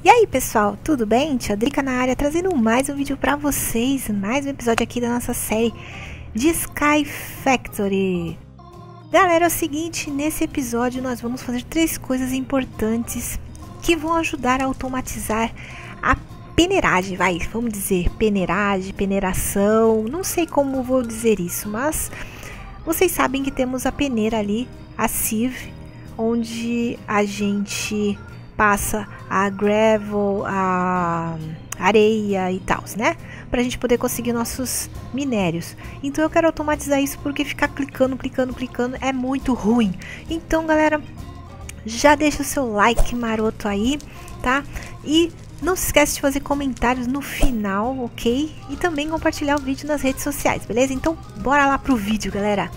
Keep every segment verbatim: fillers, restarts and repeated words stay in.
E aí pessoal, tudo bem? Tia Drica na área, trazendo mais um vídeo pra vocês, mais um episódio aqui da nossa série de Sky Factory. Galera, é o seguinte, nesse episódio nós vamos fazer três coisas importantes que vão ajudar a automatizar a peneiragem, vai, vamos dizer, peneiragem, peneiração, não sei como vou dizer isso, mas vocês sabem que temos a peneira ali, a sieve, onde a gente passa a gravel, a areia e tal, né? Pra gente poder conseguir nossos minérios. Então eu quero automatizar isso porque ficar clicando, clicando, clicando é muito ruim. Então, galera, já deixa o seu like maroto aí, tá? E não se esquece de fazer comentários no final, ok? E também compartilhar o vídeo nas redes sociais, beleza? Então, bora lá pro vídeo, galera!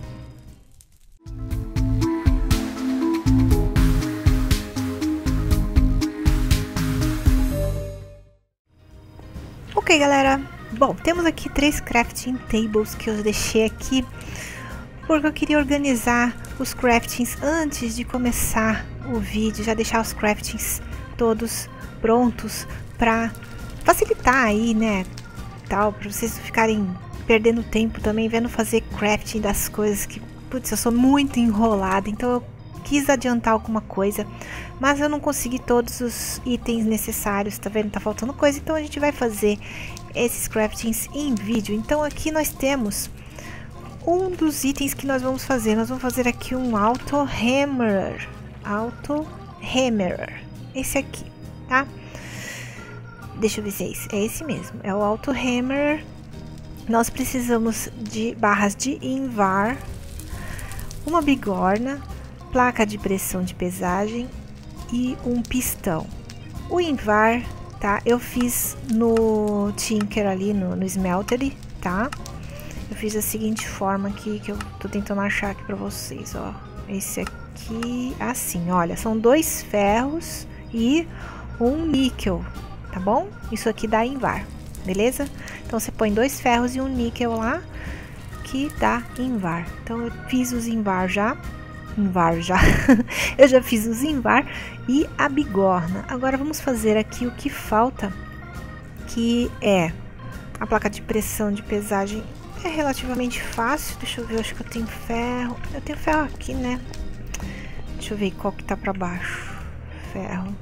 Ok, galera, bom, temos aqui três crafting tables que eu deixei aqui porque eu queria organizar os craftings antes de começar o vídeo, já deixar os craftings todos prontos para facilitar aí, né, tal, para vocês não ficarem perdendo tempo também vendo fazer crafting das coisas que, putz, eu sou muito enrolada, então eu quis adiantar alguma coisa, mas eu não consegui todos os itens necessários, tá vendo? Tá faltando coisa, então a gente vai fazer esses craftings em vídeo. Então aqui nós temos um dos itens que nós vamos fazer. Nós vamos fazer aqui um auto hammer, auto hammer, esse aqui, tá? Deixa eu ver se é esse, é esse mesmo, é o auto hammer. Nós precisamos de barras de invar, uma bigorna, placa de pressão de pesagem e um pistão. O invar, tá? Eu fiz no Tinker ali, no, no Smeltery, tá? Eu fiz da seguinte forma aqui, que eu tô tentando achar aqui pra vocês, ó. Esse aqui, assim, olha, são dois ferros e um níquel, tá bom? Isso aqui dá invar, beleza? Então você põe dois ferros e um níquel lá, que dá invar. Então eu fiz os invar já. Invar já. Eu já fiz os invar e a bigorna. Agora vamos fazer aqui o que falta, que é a placa de pressão de pesagem. É relativamente fácil. Deixa eu ver, eu acho que eu tenho ferro. Eu tenho ferro aqui, né? Deixa eu ver qual que tá pra baixo. Ferro.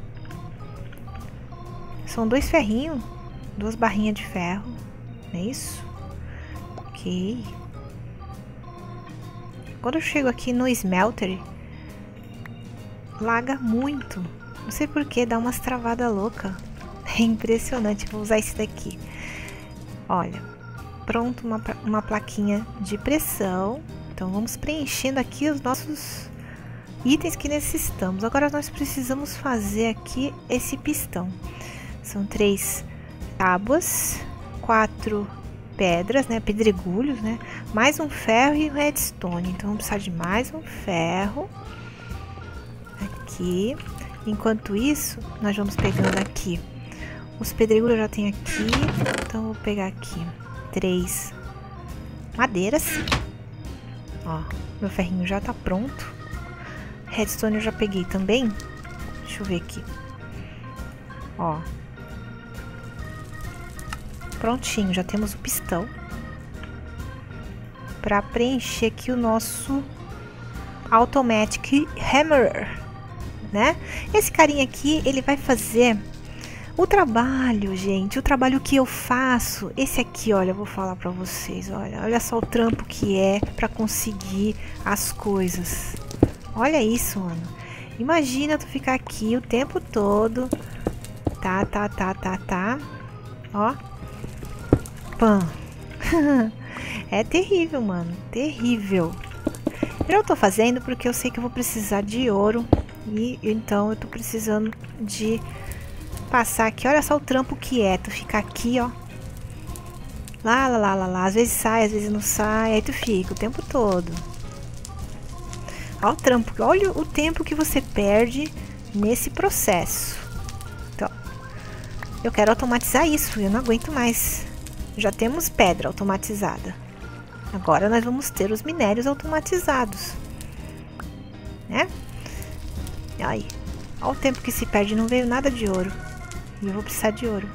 São dois ferrinhos, duas barrinhas de ferro, não é isso? Ok. Quando eu chego aqui no Smelter, laga muito. Não sei porquê, dá umas travadas loucas. É impressionante. Vou usar esse daqui. Olha, pronto, uma, uma plaquinha de pressão. Então vamos preenchendo aqui os nossos itens que necessitamos. Agora nós precisamos fazer aqui esse pistão. São três tábuas, quatro pedras, né, pedregulhos, né, mais um ferro e um redstone. Então vamos precisar de mais um ferro aqui. Enquanto isso, nós vamos pegando aqui os pedregulhos. Eu já tenho aqui, então vou pegar aqui três madeiras. Ó, meu ferrinho já tá pronto. Redstone eu já peguei também. Deixa eu ver aqui. Ó, prontinho, já temos o pistão para preencher aqui o nosso Automatic Hammer, né? Esse carinha aqui, ele vai fazer o trabalho, gente, o trabalho que eu faço. Esse aqui, olha, eu vou falar para vocês, olha, olha só o trampo que é para conseguir as coisas. Olha isso, mano. Imagina tu ficar aqui o tempo todo, tá, tá, tá, tá, tá, ó. Pã. É terrível, mano. Terrível. Eu tô fazendo porque eu sei que eu vou precisar de ouro. E então eu tô precisando de passar aqui. Olha só o trampo que é. Tu ficar aqui, ó. Lá, lá, lá, lá, lá. Às vezes sai, às vezes não sai. Aí tu fica o tempo todo. Olha o trampo. Olha o tempo que você perde nesse processo. Então, eu quero automatizar isso. Eu não aguento mais. Já temos pedra automatizada. Agora nós vamos ter os minérios automatizados, né? Aí, olha o tempo que se perde, não veio nada de ouro. E eu vou precisar de ouro.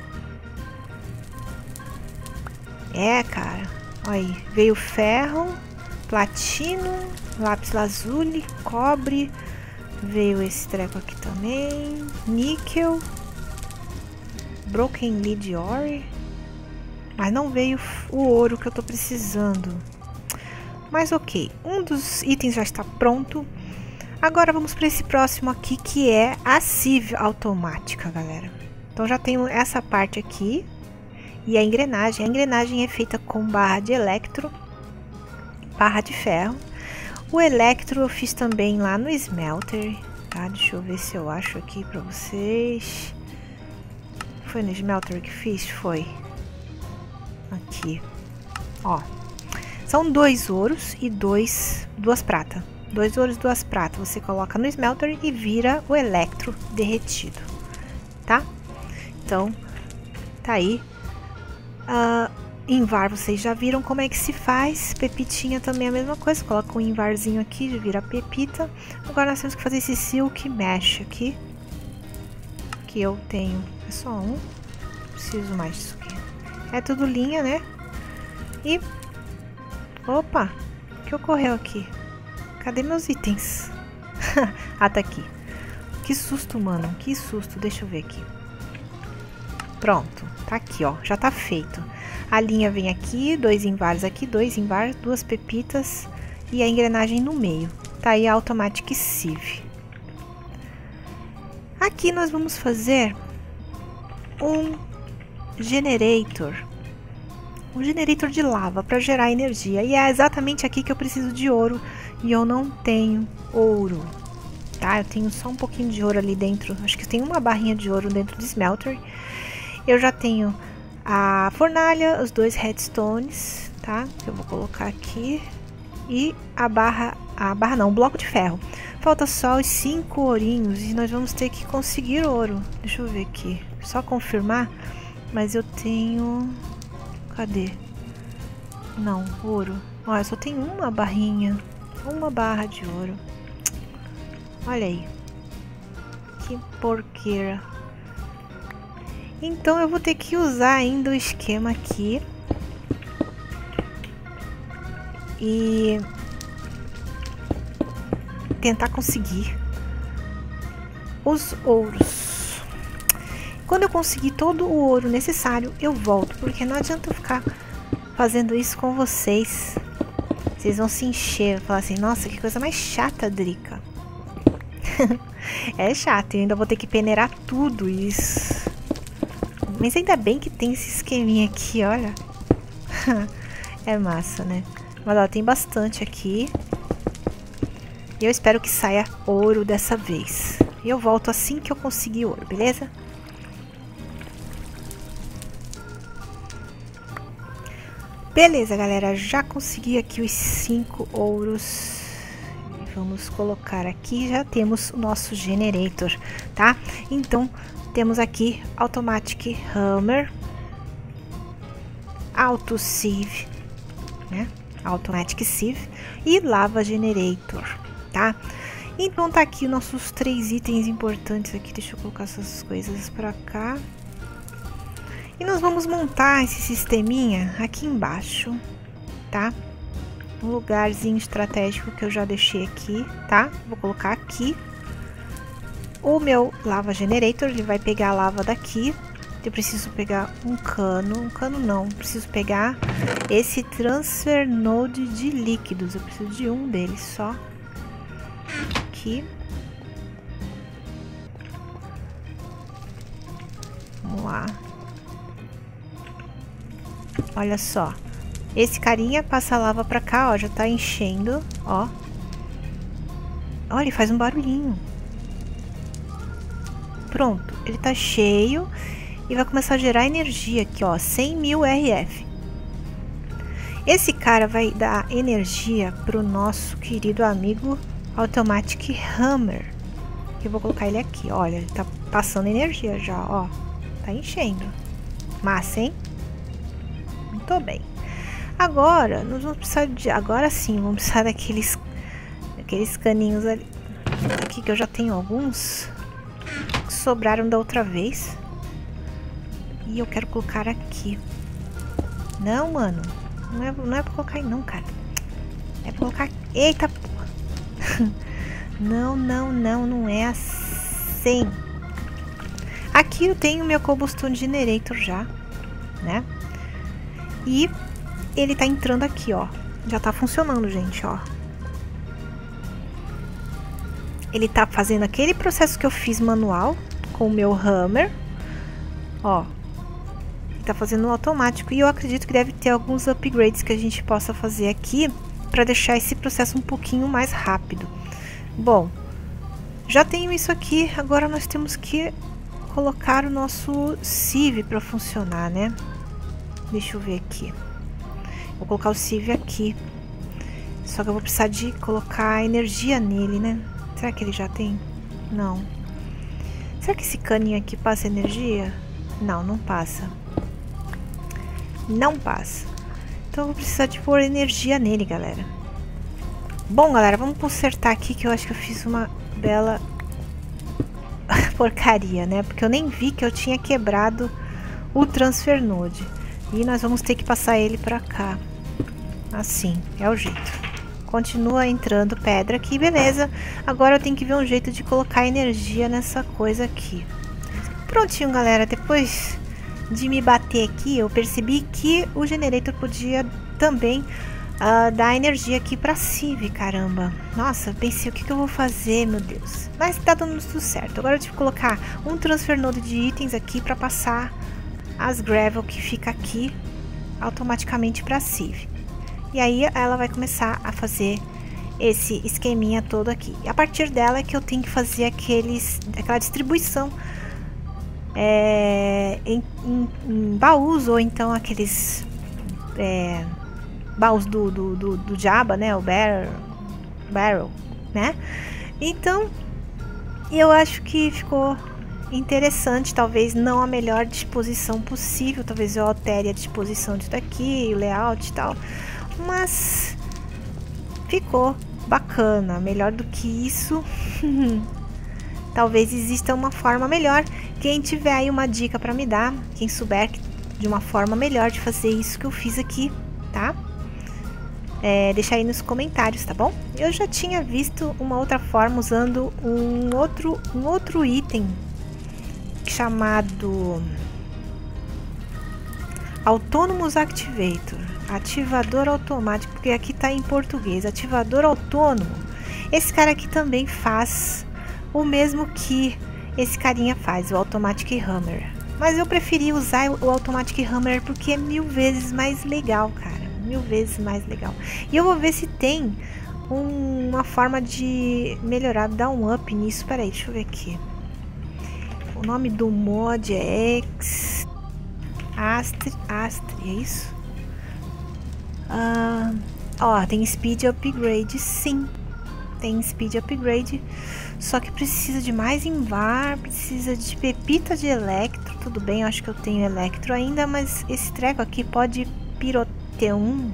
É, cara. Olha aí. Veio ferro, platino, lápis lazuli, cobre. Veio esse treco aqui também. Níquel. Broken lead ore. Mas não veio o ouro que eu tô precisando. Mas ok. Um dos itens já está pronto. Agora vamos para esse próximo aqui, que é a sieve automática, galera. Então já tenho essa parte aqui. E a engrenagem. A engrenagem é feita com barra de electro, barra de ferro. O electro eu fiz também lá no smelter, tá? Deixa eu ver se eu acho aqui pra vocês. Foi no smelter que fiz? Foi. Aqui. Ó. São dois ouros e dois, duas pratas. Dois ouros e duas pratas. Você coloca no smelter e vira o electro derretido, tá? Então, tá aí. Uh, invar, vocês já viram como é que se faz. Pepitinha também é a mesma coisa. Coloca um invarzinho aqui, vira pepita. Agora nós temos que fazer esse silk mesh aqui. Que eu tenho. É só um. Preciso mais disso aqui. É tudo linha, né? E... Opa! O que ocorreu aqui? Cadê meus itens? Ah, tá aqui. Que susto, mano. Que susto. Deixa eu ver aqui. Pronto, tá aqui, ó, já tá feito. A linha vem aqui, dois invares aqui, dois invares, duas pepitas e a engrenagem no meio. Tá aí a automatic sieve. Aqui nós vamos fazer um generator. Um generator de lava para gerar energia. E é exatamente aqui que eu preciso de ouro e eu não tenho ouro. Tá, eu tenho só um pouquinho de ouro ali dentro. Acho que tem uma barrinha de ouro dentro do smelter. Eu já tenho a fornalha, os dois redstones, tá? Que eu vou colocar aqui. E a barra, a barra não, o bloco de ferro. Falta só os cinco ourinhos e nós vamos ter que conseguir ouro. Deixa eu ver aqui, só confirmar. Mas eu tenho... Cadê? Não, ouro. Olha, eu só tenho uma barrinha. Uma barra de ouro. Olha aí. Que porqueira. Então eu vou ter que usar ainda o esquema aqui. E tentar conseguir os ouros. Quando eu conseguir todo o ouro necessário, eu volto. Porque não adianta eu ficar fazendo isso com vocês. Vocês vão se encher. Falar assim, nossa, que coisa mais chata, Drica. É chato. Eu ainda vou ter que peneirar tudo isso. Mas ainda bem que tem esse esqueminha aqui, olha. É massa, né? Mas ó, tem bastante aqui. E eu espero que saia ouro dessa vez. E eu volto assim que eu conseguir ouro, beleza? Beleza, galera. Já consegui aqui os cinco ouros. Vamos colocar aqui. Já temos o nosso generator, tá? Então... Temos aqui Automatic Hammer, Auto Sieve, né? Automatic Sieve e Lava Generator, tá? Então tá aqui nossos três itens importantes aqui. Deixa eu colocar essas coisas pra cá. E nós vamos montar esse sisteminha aqui embaixo, tá? Um lugarzinho estratégico que eu já deixei aqui, tá? Vou colocar aqui. O meu lava generator, ele vai pegar a lava daqui. Eu preciso pegar um cano, um cano não, preciso pegar esse transfer node de líquidos. Eu preciso de um deles só. Aqui. Vamos lá. Olha só. Esse carinha passa a lava pra cá, ó, já tá enchendo, ó. Olha, ele faz um barulhinho. Pronto, ele tá cheio e vai começar a gerar energia aqui, ó, cem mil R F. Esse cara vai dar energia pro nosso querido amigo Automatic Hammer. Eu vou colocar ele aqui, olha, ele tá passando energia já, ó, tá enchendo. Massa, hein? Muito bem. Agora, nós vamos precisar de, agora sim, vamos precisar daqueles, daqueles caninhos ali, aqui que eu já tenho alguns. Sobraram da outra vez. E eu quero colocar aqui. Não, mano. Não é, não é pra colocar aí não, cara. É pra colocar... Eita, porra. Não, não, não. Não é assim. Aqui eu tenho meu Cobblestone Generator já, né? E ele tá entrando aqui, ó. Já tá funcionando, gente, ó. Ele tá fazendo aquele processo que eu fiz manual com o meu hammer. Ó. Ele tá fazendo no automático. E eu acredito que deve ter alguns upgrades que a gente possa fazer aqui para deixar esse processo um pouquinho mais rápido. Bom, já tenho isso aqui. Agora nós temos que colocar o nosso sieve para funcionar, né? Deixa eu ver aqui. Vou colocar o sieve aqui. Só que eu vou precisar de colocar energia nele, né? Será que ele já tem? Não. Será que esse caninho aqui passa energia? Não, não passa. Não passa. Então eu vou precisar de pôr energia nele, galera. Bom, galera, vamos consertar aqui que eu acho que eu fiz uma bela porcaria, né? Porque eu nem vi que eu tinha quebrado o transfer node. E nós vamos ter que passar ele pra cá. Assim, é o jeito. Continua entrando pedra aqui, beleza. Agora eu tenho que ver um jeito de colocar energia nessa coisa aqui. Prontinho, galera. Depois de me bater aqui, eu percebi que o generator podia também uh, dar energia aqui pra sieve, caramba. Nossa, pensei, o que, que eu vou fazer, meu Deus. Mas tá dando tudo certo. Agora eu tive que colocar um transfer node de itens aqui pra passar as gravel que fica aqui automaticamente pra sieve. E aí ela vai começar a fazer esse esqueminha todo aqui. E a partir dela é que eu tenho que fazer aqueles, aquela distribuição é, em, em, em baús, ou então aqueles é, baús do, do, do, do Jabba, né? O barrel, barrel, né? Então, eu acho que ficou interessante. Talvez não a melhor disposição possível. Talvez eu altere a disposição disso daqui, o layout e tal. Mas ficou bacana, melhor do que isso. Talvez exista uma forma melhor. Quem tiver aí uma dica para me dar, quem souber de uma forma melhor de fazer isso que eu fiz aqui, tá? É, deixa aí nos comentários, tá bom? Eu já tinha visto uma outra forma usando um outro, um outro item chamado Autonomous Activator. Ativador automático, porque aqui tá em português, ativador autônomo. Esse cara aqui também faz o mesmo que esse carinha faz, o Automatic Hammer. Mas eu preferi usar o Automatic Hammer porque é mil vezes mais legal, cara. Mil vezes mais legal. E eu vou ver se tem um, uma forma de melhorar, dar um up nisso. Peraí, deixa eu ver aqui. O nome do mod é X Astri, Astri, é isso? Ah, ó, tem speed upgrade, sim, tem speed upgrade, só que precisa de mais invar, precisa de pepita de electro. Tudo bem, eu acho que eu tenho electro ainda, mas esse treco aqui pode piroteum.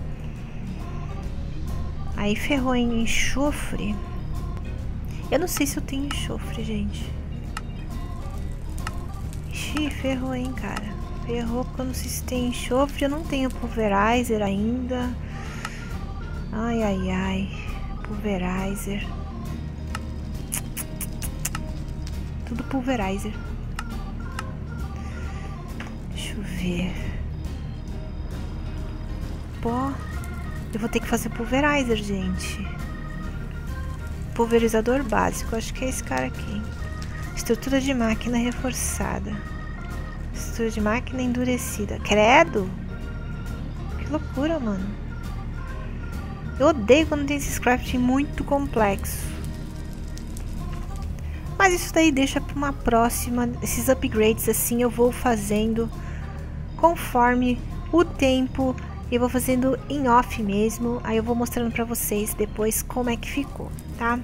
Aí ferrou em enxofre. Eu não sei se eu tenho enxofre, gente. Ixi, ferrou, hein, cara. Ferrou porque eu não sei se tem enxofre. Eu não tenho pulverizer ainda. Ai, ai, ai. Pulverizer. Tudo pulverizer. Deixa eu ver. Pó. Eu vou ter que fazer pulverizer, gente. Pulverizador básico. Acho que é esse cara aqui. Estrutura de máquina reforçada. Estrutura de máquina endurecida. Credo! Que loucura, mano. Eu odeio quando tem esse crafting muito complexo. Mas isso daí deixa para uma próxima. Esses upgrades assim eu vou fazendo conforme o tempo. Eu vou fazendo em off mesmo. Aí eu vou mostrando para vocês depois como é que ficou, tá?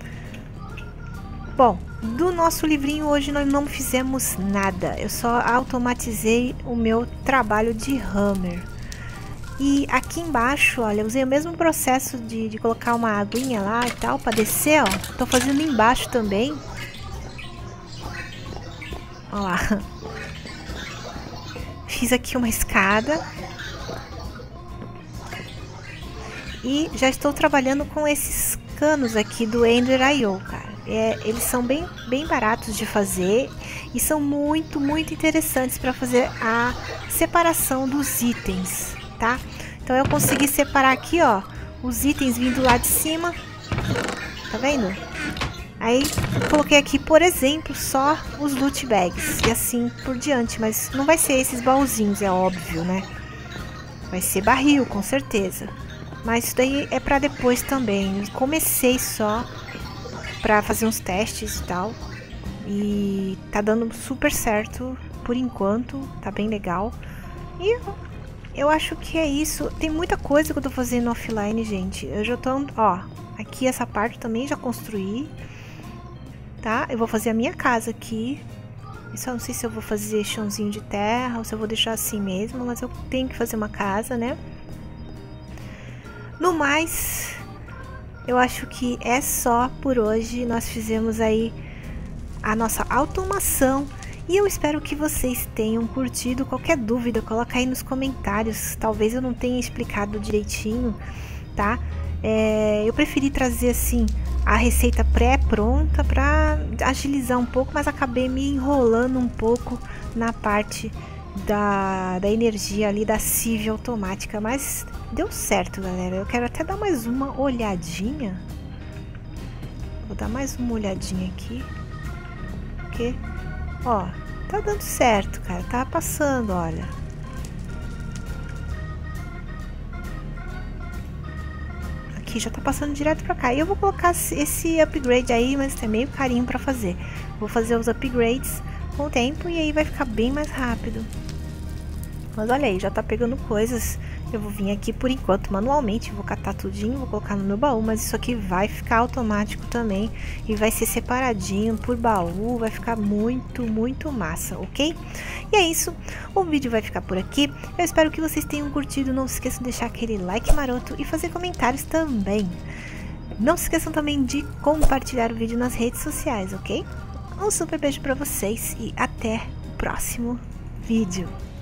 Bom, do nosso livrinho hoje nós não fizemos nada. Eu só automatizei o meu trabalho de hammer. E aqui embaixo, olha, eu usei o mesmo processo de, de colocar uma aguinha lá e tal para descer, ó. Tô fazendo embaixo também. Olha lá. Fiz aqui uma escada. E já estou trabalhando com esses canos aqui do Ender ponto i o, cara. É, eles são bem, bem baratos de fazer e são muito, muito interessantes para fazer a separação dos itens, tá? Então eu consegui separar aqui, ó, os itens vindo lá de cima, tá vendo? Aí coloquei aqui, por exemplo, só os loot bags e assim por diante, mas não vai ser esses baúzinhos, é óbvio, né? Vai ser barril, com certeza. Mas isso daí é pra depois também. Eu comecei só pra fazer uns testes e tal. E tá dando super certo por enquanto. Tá bem legal. E eu acho que é isso. Tem muita coisa que eu tô fazendo offline, gente. Eu já tô... Ó, aqui essa parte também já construí. Tá? Eu vou fazer a minha casa aqui. Eu só não sei se eu vou fazer chãozinho de terra ou se eu vou deixar assim mesmo. Mas eu tenho que fazer uma casa, né? No mais, eu acho que é só por hoje. Nós fizemos aí a nossa automação e eu espero que vocês tenham curtido. Qualquer dúvida, coloca aí nos comentários. Talvez eu não tenha explicado direitinho, tá? É, eu preferi trazer assim a receita pré-pronta para agilizar um pouco, mas acabei me enrolando um pouco na parte Da, da energia ali da sieve automática, mas deu certo, galera. Eu quero até dar mais uma olhadinha. Vou dar mais uma olhadinha aqui, porque, ó, tá dando certo, cara. Tá passando, olha. Aqui já tá passando direto pra cá. E eu vou colocar esse upgrade aí, mas tem meio carinho pra fazer. Vou fazer os upgrades com o tempo e aí vai ficar bem mais rápido. Mas olha aí, já tá pegando coisas. Eu vou vir aqui por enquanto manualmente, vou catar tudinho, vou colocar no meu baú, mas isso aqui vai ficar automático também e vai ser separadinho por baú, vai ficar muito, muito massa, ok? E é isso, o vídeo vai ficar por aqui. Eu espero que vocês tenham curtido, não se esqueçam de deixar aquele like maroto e fazer comentários também. Não se esqueçam também de compartilhar o vídeo nas redes sociais, ok? Um super beijo pra vocês e até o próximo vídeo.